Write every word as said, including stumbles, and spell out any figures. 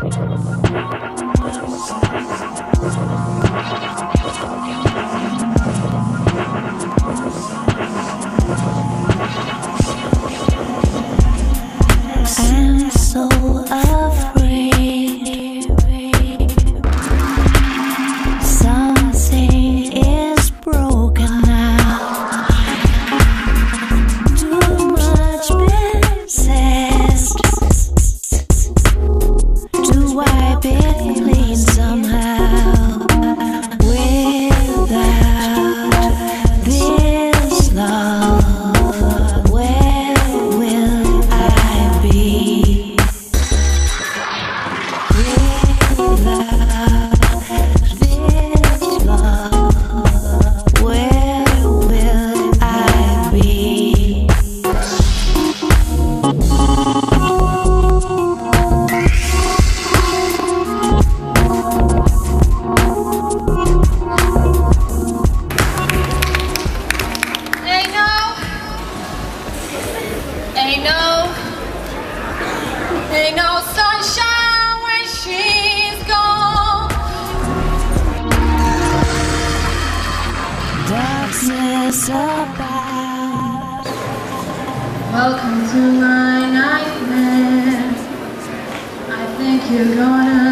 I'm so afraid. Something is broken now. Too much been said to wipe it clean somehow. Without this love, where will I be? Without this love, where will I be? Ain't no, ain't no, ain't no sunshine when she's gone. Darkness about. Welcome to my nightmare. I think you're gonna